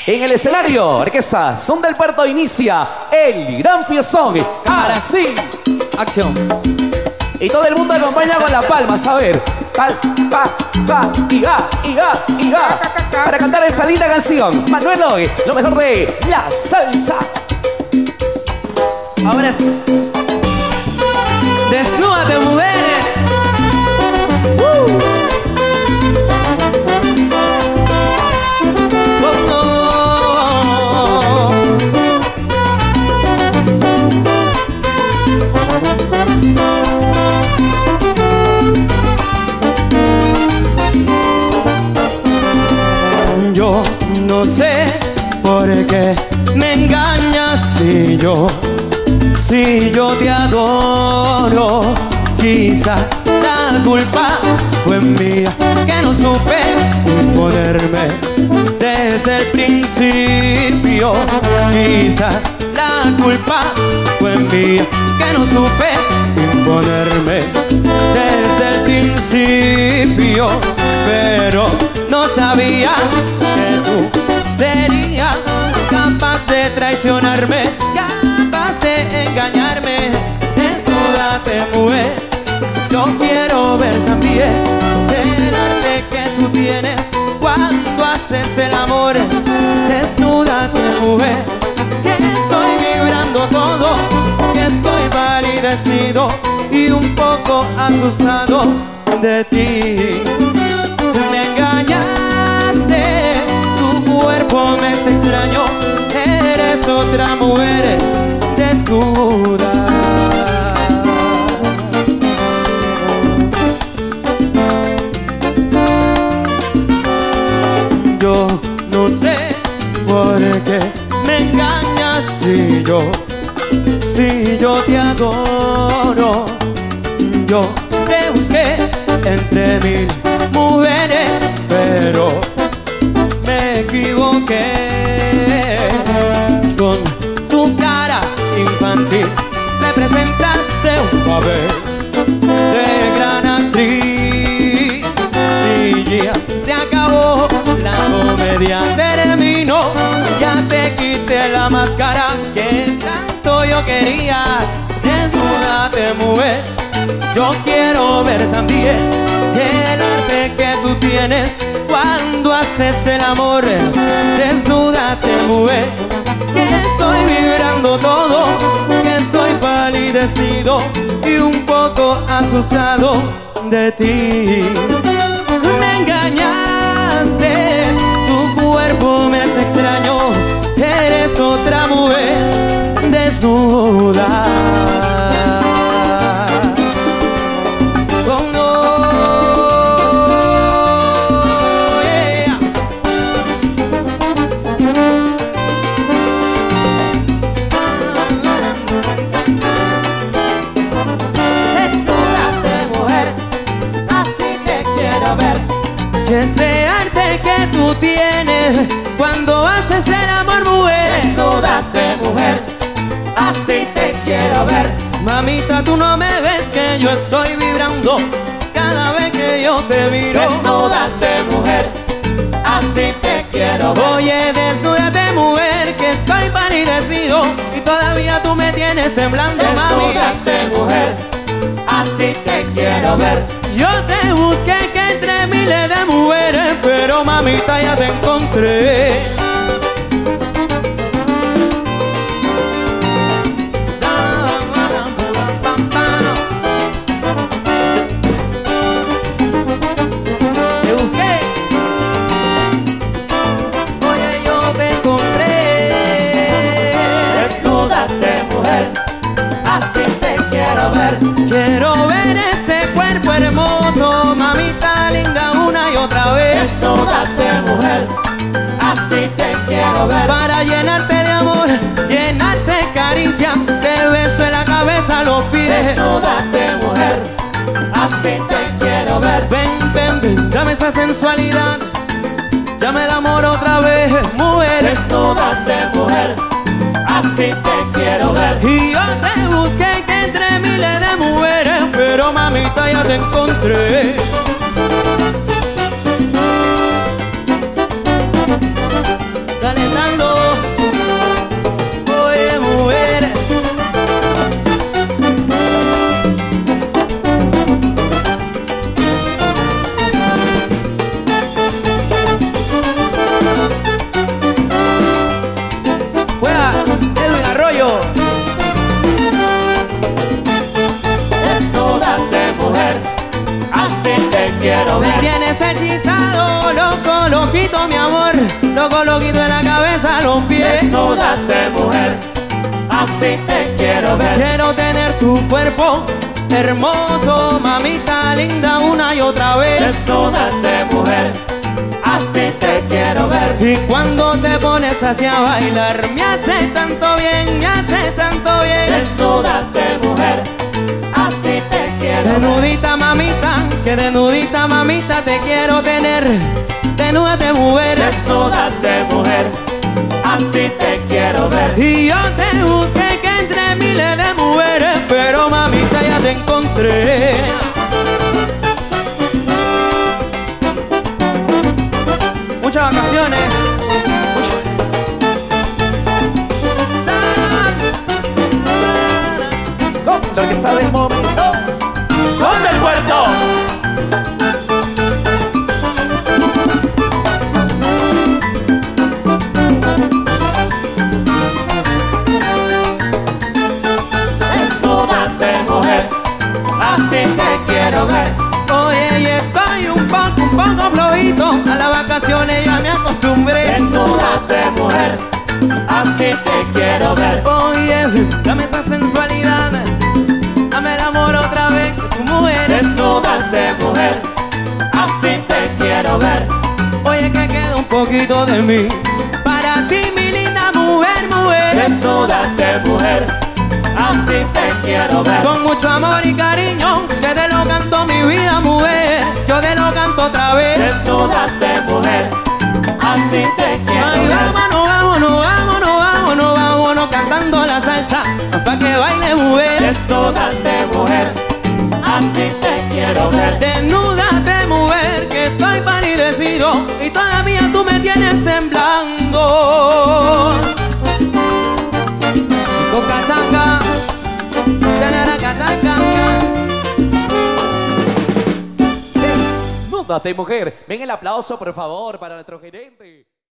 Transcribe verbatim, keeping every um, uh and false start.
En el escenario, orquesta Son del Puerto inicia el gran fiestón. Ahora sí, acción. Y todo el mundo acompaña con las palmas, a ver. Pal, pa, pa, y ga, y ga, y ga. Para cantar esa linda canción, Manuel Hoy, lo mejor de la salsa. Ahora sí. Desnúdate, mujeres. Uh. Oh, no. Yo no sé por qué me engañas si yo Si yo te adoro, quizá la culpa fue mía, que no supe imponerme desde el principio. Quizá la culpa fue mía, que no supe imponerme desde el principio. Pero no sabía que tú serías capaz de traicionarme, de engañarme. Desnúdate, mujer, yo quiero ver también el arte que tú tienes cuando haces el amor. Desnúdate, mujer, que estoy vibrando todo, que estoy palidecido y un poco asustado de ti. Me engañaste, tu cuerpo me es extraño, eres otra mujer desnuda. Yo no sé por qué me engañas si yo, si yo te adoro. Yo te busqué entre mil mujeres, pero me equivoqué. Con tu cara infantil representaste un papel de gran actriz. Y ya se acabó la comedia, terminó. Ya te quité la máscara que tanto yo quería. Desnúdate, mujer, yo quiero ver también el arte que tú tienes cuando haces el amor. Desnúdate, mujer, que estoy vibrando todo, que estoy palidecido y un poco asustado de ti. Me engañaste, tu cuerpo me hace extraño, eres otra mujer desnuda. Ese arte que tú tienes cuando haces el amor, mujer. Desnúdate, mujer, así te quiero ver. Mamita, tú no me ves que yo estoy vibrando cada vez que yo te miro. Desnúdate, mujer, así te quiero ver. Oye, desnúdate, mujer, que estoy palidecido y todavía tú me tienes temblando, mami. Desnúdate, mujer, así te quiero ver. Yo te busqué que entre miles de mujeres, pero mamita ya te encontré. Te busqué, oye, yo te encontré. Desnúdate, mujer, así te quiero ver. Quiero ver ese cuerpo hermoso, mamita linda, una y otra vez. Desnúdate, mujer, así te quiero ver. Para llenarte de amor, llenarte de caricia, te beso en la cabeza, los pies. Desnúdate, mujer, así te quiero ver. Ven, ven, ven, dame esa sensualidad, llame el amor otra vez, mujer. Desnúdate, mujer, así te quiero ver. Y yo te busqué que entre miles de mujeres, pero mamita ya te encontré. Dale, dale. loquito, mi amor, loco, loquito en la cabeza, los pies. Desnúdate, mujer, así te quiero ver. Quiero tener tu cuerpo hermoso, mamita linda, una y otra vez. Desnúdate, mujer, así te quiero ver. Y cuando te pones así a bailar, me hace tanto bien, me hace tanto bien. Desnúdate, mujer, así te quiero ver. Desnudita, mamita, que desnudita, mamita, te quiero tener. Desnúdate, mujer. Desnúdate, mujer, así te quiero ver. Y yo te busqué que entre miles de mujeres, pero mamita ya te encontré. Muchas vacaciones. Con la orquesta del momento. Son del puerto. Desnúdate, mujer, así te quiero ver. Oye, y estoy un poco, un poco flojito. A las vacaciones ya me acostumbré. Desnúdate, mujer, así te quiero ver. Oye, dame esa sensualidad. Dame el amor otra vez, que tu mujer es. Desnúdate, mujer, así te quiero ver. Oye, que queda un poquito de mí para ti, mi linda mujer, mujer. Desnúdate, mujer, así te quiero ver. Con mucho amor y cariño, que te lo canto mi vida, mujer. Yo te lo canto otra vez. Desnúdate, mujer, así te quiero Ay, ver. vámonos, vámonos, vámonos, vámonos, vámonos, cantando la salsa, pa' que baile, mujer. Desnúdate, mujer, así te quiero ver. Desnúdate, mujer, que estoy palidecido y todavía tú me tienes temblando. Con cachanga, tenera cachanga. Desnúdate, mujer. Ven el aplauso, por favor, para nuestro gerente.